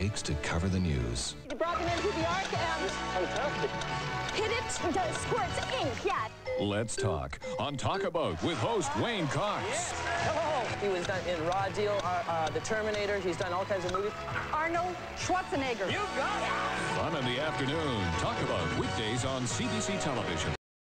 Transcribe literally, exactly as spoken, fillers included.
takes to cover the news. You brought him into the arc and... Fantastic. Hit it, does squirts ink, yeah. Let's talk on TalkAbout with host Wayne Cox. Yes. Hello. He was done in Raw Deal, uh, uh, The Terminator. He's done all kinds of movies. Arnold Schwarzenegger. You got it. Fun in the afternoon. TalkAbout weekdays on C B C Television.